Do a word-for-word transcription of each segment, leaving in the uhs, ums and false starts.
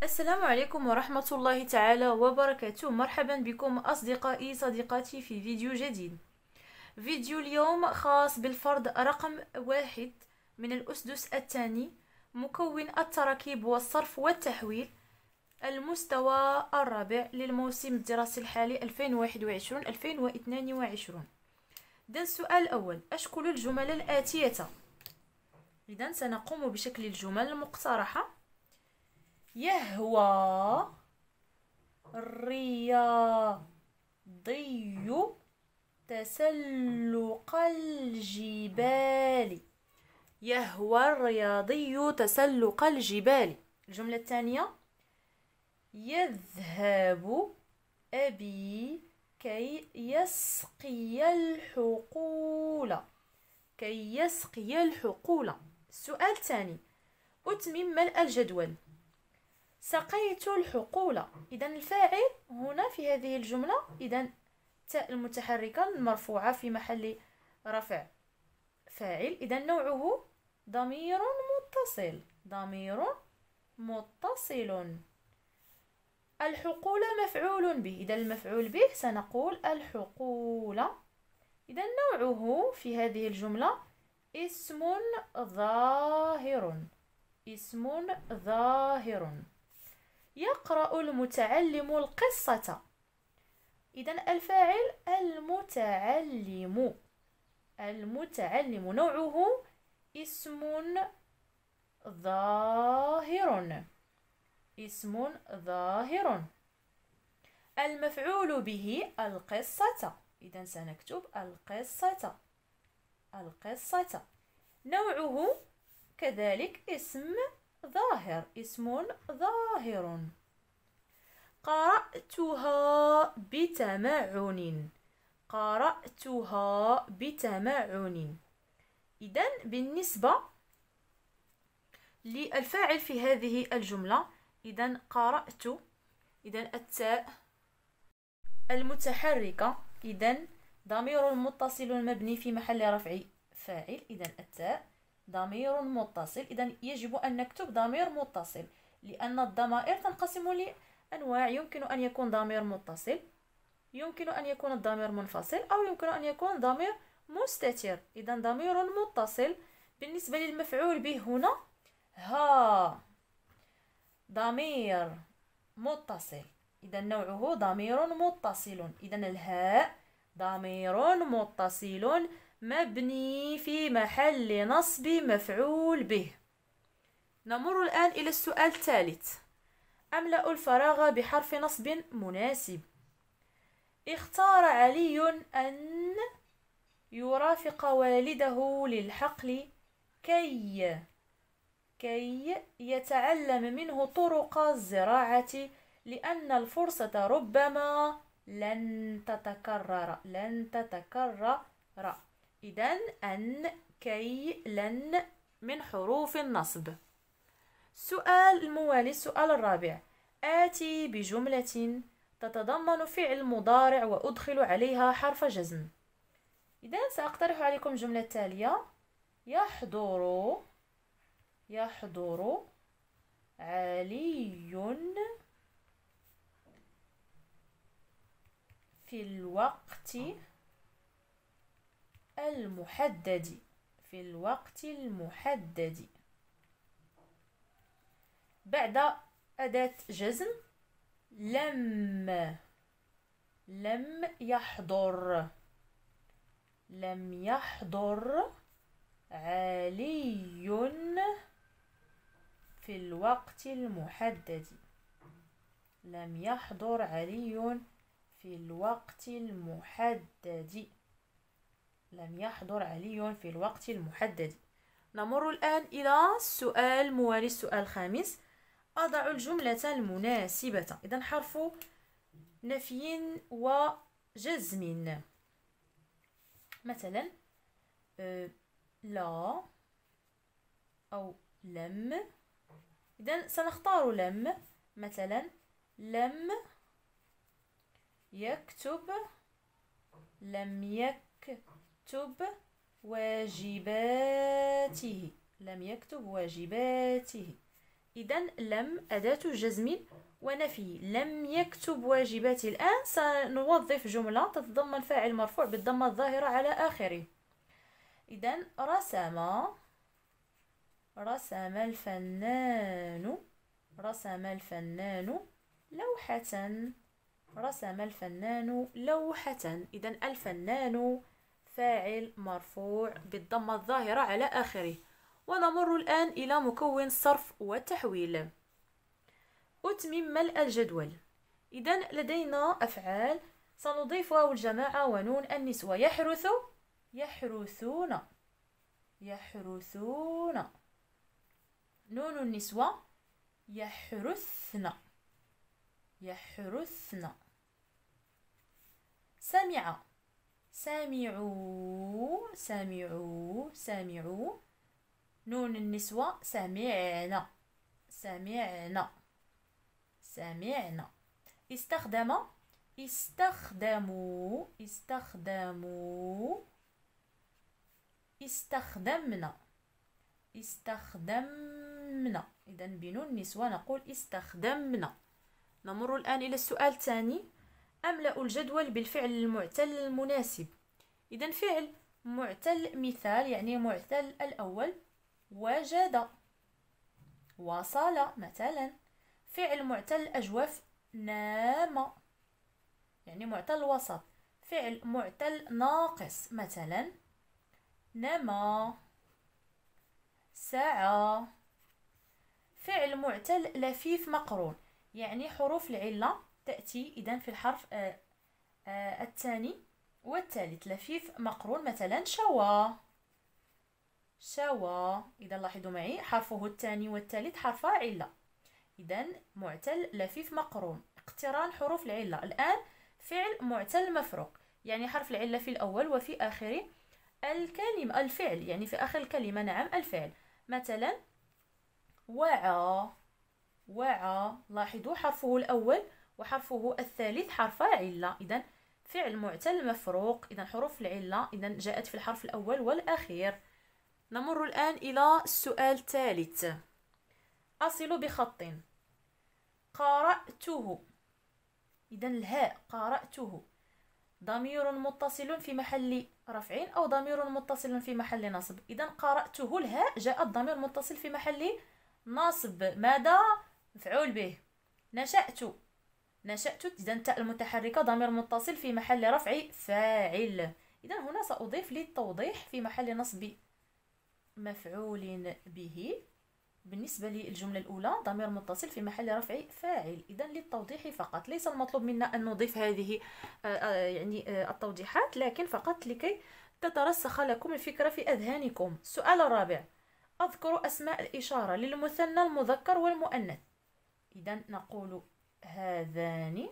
السلام عليكم ورحمة الله تعالى وبركاته. مرحبا بكم أصدقائي صديقاتي في فيديو جديد. فيديو اليوم خاص بالفرض رقم واحد من الأسدس الثاني، مكون التراكيب والصرف والتحويل، المستوى الرابع للموسم الدراسي الحالي ألفين وواحد وعشرين ألفين واثنين وعشرين. إذن السؤال الأول: أشكل الجمل الآتية. إذن سنقوم بشكل الجمل المقترحة: يهوى الرياضي تسلق الجبال. يهوى الرياضي تسلق الجبال. الجملة الثانية: يذهب أبي كي يسقي الحقول. كي يسقي الحقول. السؤال الثاني: أتمم ملء الجدول. سقيت الحقول. إذا الفاعل هنا في هذه الجملة إذا تاء المتحركة المرفوعة في محل رفع فاعل، إذا نوعه ضمير متصل. ضمير متصل. الحقول مفعول به. إذا المفعول به سنقول الحقول. إذا نوعه في هذه الجملة اسم ظاهر. اسم ظاهر. يقرأ المتعلم القصة. إذا الفاعل المتعلم. المتعلم. نوعه اسم ظاهر. اسم ظاهر. المفعول به القصة. إذا سنكتب القصة. القصة. نوعه كذلك اسم ظاهر. اسم ظاهر. قرأتها بتمعن. قرأتها بتمعن. إذن بالنسبة للفاعل في هذه الجملة، إذن قرأت، إذن التاء المتحركة، إذن ضمير متصل مبني في محل رفع فاعل. إذن التاء ضمير متصل. إذا يجب أن نكتب ضمير متصل، لأن الضمائر تنقسم لأنواع. يمكن أن يكون ضمير متصل، يمكن أن يكون الضمير منفصل، أو يمكن أن يكون ضمير مستتر. إذا ضمير متصل. بالنسبة للمفعول به هنا ها ضمير متصل. إذا نوعه ضمير متصل. إذا الهاء ضمير متصل مبني في محل نصب مفعول به. نمر الآن إلى السؤال الثالث: أملأ الفراغ بحرف نصب مناسب. اختار علي أن يرافق والده للحقل كي كي يتعلم منه طرق الزراعة، لأن الفرصة ربما لن تتكرر. لن تتكرر. إذن أن، كي، لن من حروف النصب. السؤال الموالي، السؤال الرابع: آتي بجملة تتضمن فعل مضارع وأدخل عليها حرف جزم. إذن سأقترح عليكم الجملة التالية: يحضر يحضر علي في الوقت المحدد. في الوقت المحدد. بعد أداة جزم لم لم يحضر. لم يحضر علي في الوقت المحدد. لم يحضر علي في الوقت المحدد. لم يحضر علي في الوقت المحدد. نمر الآن إلى السؤال موالي، السؤال الخامس: أضع الجملة المناسبة. إذن حرف نفي وجزم. مثلا أه لا أو لم. إذن سنختار لم. مثلا لم يكتب لم يكتب واجباته. لم يكتب واجباته. إذن لم أداة جزم ونفي. لم يكتب واجباتي. الآن سنوظف جملة تتضمن فاعل مرفوع بالضمة الظاهرة على آخره. إذن رسم رسم الفنان رسم الفنان لوحة. رسم الفنان لوحة. إذن الفنان فاعل مرفوع بالضمة الظاهرة على آخره. ونمر الآن إلى مكون الصرف والتحويل. أتمم ملء الجدول. إذن لدينا أفعال سنضيف واو الجماعة ونون النسوة. يحرث يحرثون يحرثون. نون النسوة يحرثن يحرثن. سمع سمعوا سمعوا سمعوا. نون النسوة سمعنا سمعنا سمعنا. استخدم استخدموا استخدموا استخدمنا استخدمنا. إذن بنون النسوة نقول استخدمنا. نمر الآن إلى السؤال الثاني. أملأ الجدول بالفعل المعتل المناسب. إذن فعل معتل مثال يعني معتل الأول وجد وصل مثلا. فعل معتل أجوف نام يعني معتل الوسط. فعل معتل ناقص مثلا نما سعى. فعل معتل لفيف مقرون يعني حروف العلة تأتي إذن في الحرف آآ آآ الثاني والثالث. لفيف مقرون مثلا شوى شوى. إذا لاحظوا معي حرفه الثاني والثالث حرف علة. إذن معتل لفيف مقرون اقتران حروف العلة. الآن فعل معتل مفروق يعني حرف العلة في الأول وفي آخر الكلمة. الفعل يعني في آخر الكلمة. نعم الفعل. مثلا وعى وعى. لاحظوا حرفه الأول وحرفه الثالث حرف علة. إذن فعل معتل مفروق. إذن حروف العلة إذن جاءت في الحرف الأول والأخير. نمر الآن إلى السؤال الثالث. أصل بخط. قرأته. إذن الهاء قرأته ضمير متصل في محل رفع أو ضمير متصل في محل نصب. إذن قرأته الهاء جاءت ضمير متصل في محل نصب. ماذا؟ مفعول به. نشأت نشأت. إذن تاء المتحركة ضمير متصل في محل رفع فاعل. إذن هنا سأضيف للتوضيح في محل نصب مفعول به. بالنسبة للجملة الأولى ضمير متصل في محل رفع فاعل. إذن للتوضيح فقط. ليس المطلوب منا أن نضيف هذه يعني التوضيحات لكن فقط لكي تترسخ لكم الفكرة في أذهانكم. السؤال الرابع. أذكر أسماء الإشارة للمثنى المذكر والمؤنث. إذن نقول هذان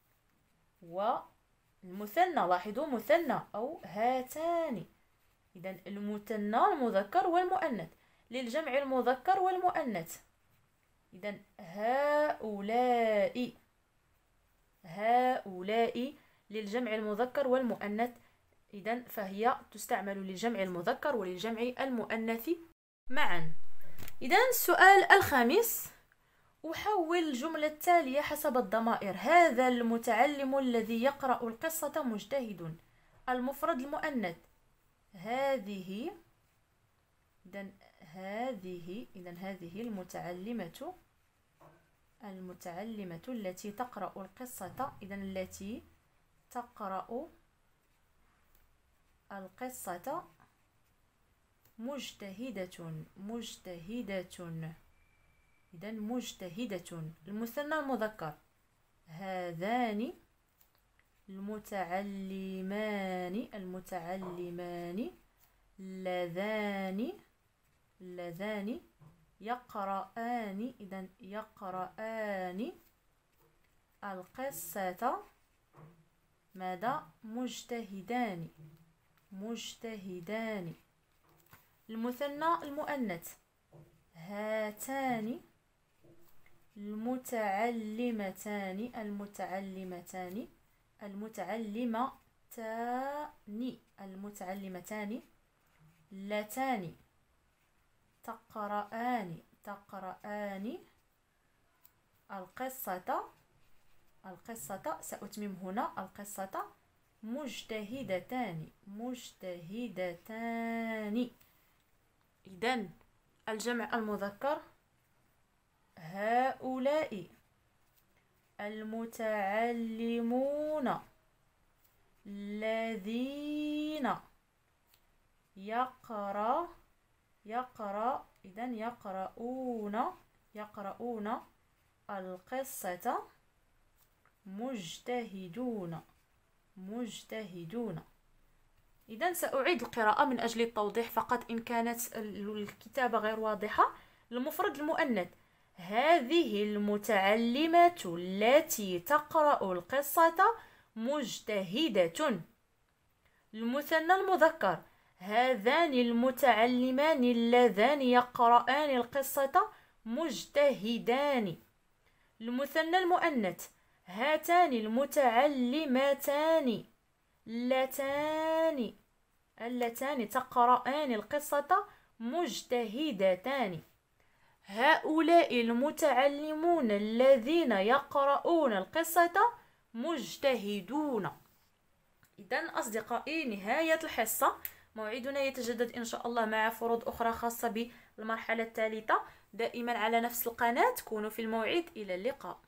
والمثنى. لاحظوا مثنى أو هاتان. إذن المثنى المذكر والمؤنث. للجمع المذكر والمؤنث. إذن هؤلاء هؤلاء للجمع المذكر والمؤنث. إذن فهي تستعمل للجمع المذكر وللجمع المؤنث معا. إذن السؤال الخامس. أحول الجملة التالية حسب الضمائر. هذا المتعلم الذي يقرأ القصة مجتهد. المفرد المؤنث هذه. إذن هذه إذن هذه المتعلمة المتعلمة التي تقرأ القصة. إذن التي تقرأ القصة مجتهدة مجتهدة. إذن مجتهدة. المثنى المذكر هذان المتعلمان المتعلمان اللذان اللذان يقرآن. إذن يقرآن القصة ماذا؟ مجتهدان مجتهدان. المثنى المؤنث هاتان المتعلمتان المتعلمتان المتعلمتان المتعلمتان اللتان تقرآن تقرآن القصة القصة سأتمم هنا القصة مجتهدتان مجتهدتان. إذن الجمع المذكر هؤلاء. المتعلمون الذين يقرأ يقرأ إذن يقرؤون يقرؤون القصة مجتهدون مجتهدون. إذن سأعيد القراءة من أجل التوضيح فقط إن كانت الكتابة غير واضحة. المفرد المؤنث هذه المتعلمة التي تقرأ القصة مجتهدة. المثنى المذكر هذان المتعلمان اللذان يقرآن القصة مجتهدان. المثنى المؤنث هاتان المتعلمتان اللتان اللتان تقرآن القصة مجتهدتان. هؤلاء المتعلمون الذين يقرؤون القصة مجتهدون. إذن أصدقائي نهاية الحصة. موعدنا يتجدد إن شاء الله مع فروض أخرى خاصة بالمرحلة الثالثة. دائما على نفس القناة. كونوا في الموعد. إلى اللقاء.